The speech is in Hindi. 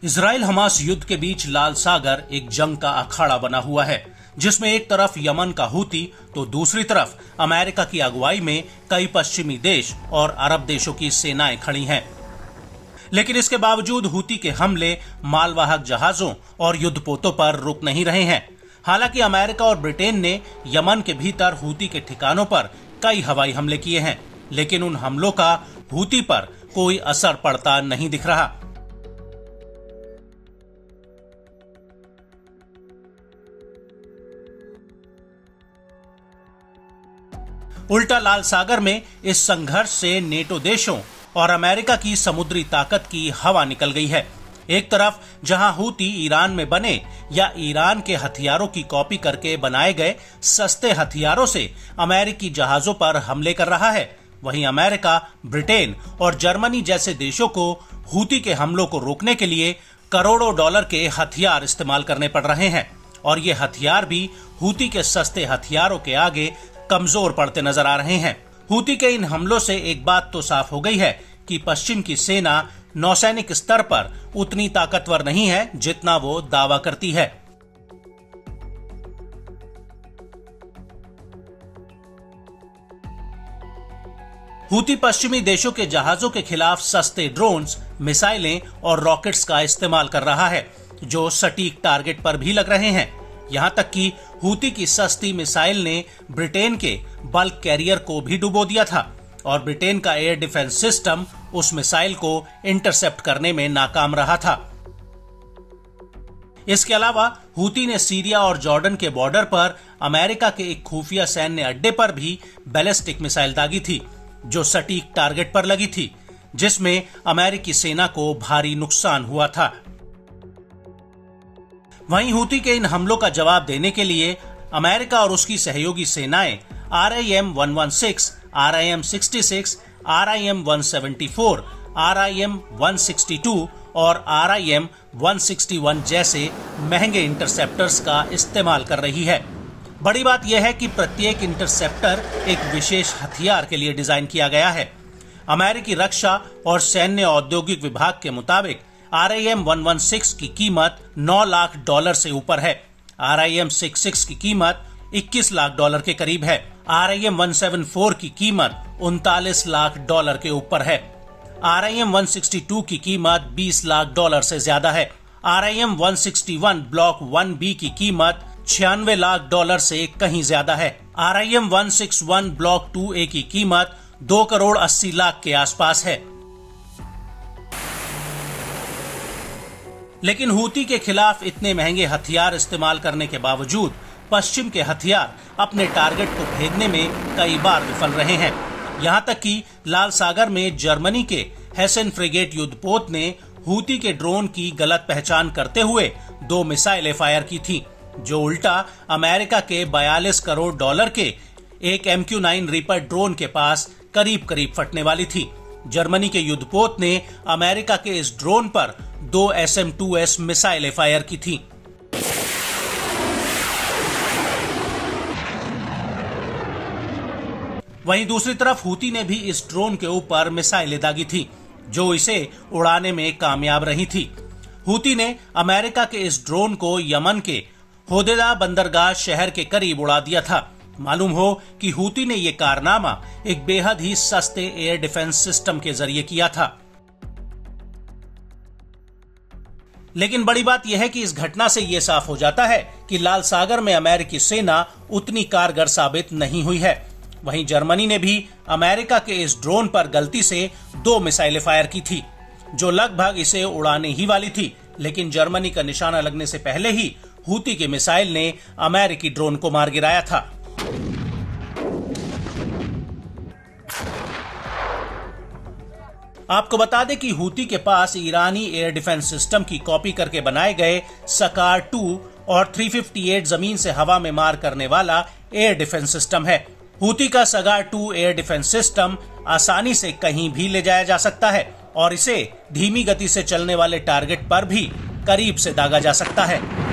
इजराइल हमास युद्ध के बीच लाल सागर एक जंग का अखाड़ा बना हुआ है, जिसमें एक तरफ यमन का हूती तो दूसरी तरफ अमेरिका की अगुवाई में कई पश्चिमी देश और अरब देशों की सेनाएं खड़ी हैं। लेकिन इसके बावजूद हूती के हमले मालवाहक जहाजों और युद्धपोतों पर रुक नहीं रहे हैं। हालांकि अमेरिका और ब्रिटेन ने यमन के भीतर हूती के ठिकानों पर कई हवाई हमले किए हैं, लेकिन उन हमलों का हूती पर कोई असर पड़ता नहीं दिख रहा। उल्टा लाल सागर में इस संघर्ष से नेटो देशों और अमेरिका की समुद्री ताकत की हवा निकल गई है। एक तरफ जहां हूती ईरान में बने या ईरान के हथियारों की कॉपी करके बनाए गए सस्ते हथियारों से अमेरिकी जहाजों पर हमले कर रहा है, वहीं अमेरिका, ब्रिटेन और जर्मनी जैसे देशों को हूती के हमलों को रोकने के लिए करोड़ों डॉलर के हथियार इस्तेमाल करने पड़ रहे हैं। और ये हथियार भी हूती के सस्ते हथियारों के आगे कमजोर पड़ते नजर आ रहे हैं। हूती के इन हमलों से एक बात तो साफ हो गई है कि पश्चिम की सेना नौसैनिक स्तर पर उतनी ताकतवर नहीं है जितना वो दावा करती है। हूती पश्चिमी देशों के जहाजों के खिलाफ सस्ते ड्रोन्स, मिसाइलें और रॉकेट्स का इस्तेमाल कर रहा है, जो सटीक टारगेट पर भी लग रहे हैं। यहां तक कि हूती की सस्ती मिसाइल ने ब्रिटेन के बल्क कैरियर को भी डुबो दिया था और ब्रिटेन का एयर डिफेंस सिस्टम उस मिसाइल को इंटरसेप्ट करने में नाकाम रहा था। इसके अलावा हूती ने सीरिया और जॉर्डन के बॉर्डर पर अमेरिका के एक खुफिया सैन्य अड्डे पर भी बैलिस्टिक मिसाइल दागी थी, जो सटीक टारगेट पर लगी थी, जिसमें अमेरिकी सेना को भारी नुकसान हुआ था। वहीं हूती के इन हमलों का जवाब देने के लिए अमेरिका और उसकी सहयोगी सेनाएं RIM-116, RIM-66, RIM-174, RIM-162 और RIM-161 जैसे महंगे इंटरसेप्टर्स का इस्तेमाल कर रही है। बड़ी बात यह है कि प्रत्येक इंटरसेप्टर एक विशेष हथियार के लिए डिजाइन किया गया है। अमेरिकी रक्षा और सैन्य औद्योगिक विभाग के मुताबिक RIM-116 की कीमत $9 लाख से ऊपर है। RIM-66 की कीमत $21 लाख के करीब है। RIM-174 की कीमत $39 लाख के ऊपर है। RIM-162 की कीमत $20 लाख से ज्यादा है। RIM-161 ब्लॉक 1B की कीमत $96 लाख से कहीं ज्यादा है। RIM-161 ब्लॉक 2A की कीमत $2 करोड़ 80 लाख के आसपास है। लेकिन हूती के खिलाफ इतने महंगे हथियार इस्तेमाल करने के बावजूद पश्चिम के हथियार अपने टारगेट को भेदने में कई बार विफल रहे हैं। यहां तक कि लाल सागर में जर्मनी के हेसन फ्रिगेट युद्धपोत ने हूती के ड्रोन की गलत पहचान करते हुए 2 मिसाइलें फायर की थीं, जो उल्टा अमेरिका के $42 करोड़ के एक MQ-9 रीपर ड्रोन के पास करीब करीब फटने वाली थी। जर्मनी के युद्धपोत ने अमेरिका के इस ड्रोन पर 2 SM-2S मिसाइलें फायर की थी। वहीं दूसरी तरफ हूती ने भी इस ड्रोन के ऊपर मिसाइलें दागी थी, जो इसे उड़ाने में कामयाब रही थी। हूती ने अमेरिका के इस ड्रोन को यमन के होदेदा बंदरगाह शहर के करीब उड़ा दिया था। मालूम हो कि हूती ने यह कारनामा एक बेहद ही सस्ते एयर डिफेंस सिस्टम के जरिए किया था। लेकिन बड़ी बात यह है कि इस घटना से यह साफ हो जाता है कि लाल सागर में अमेरिकी सेना उतनी कारगर साबित नहीं हुई है। वहीं जर्मनी ने भी अमेरिका के इस ड्रोन पर गलती से 2 मिसाइलें फायर की थी, जो लगभग इसे उड़ाने ही वाली थी, लेकिन जर्मनी का निशाना लगने से पहले ही हूती के मिसाइल ने अमेरिकी ड्रोन को मार गिराया था। आपको बता दें कि हूती के पास ईरानी एयर डिफेंस सिस्टम की कॉपी करके बनाए गए सकार 2 और 358 जमीन से हवा में मार करने वाला एयर डिफेंस सिस्टम है। हूती का सकार 2 एयर डिफेंस सिस्टम आसानी से कहीं भी ले जाया जा सकता है और इसे धीमी गति से चलने वाले टारगेट पर भी करीब से दागा जा सकता है।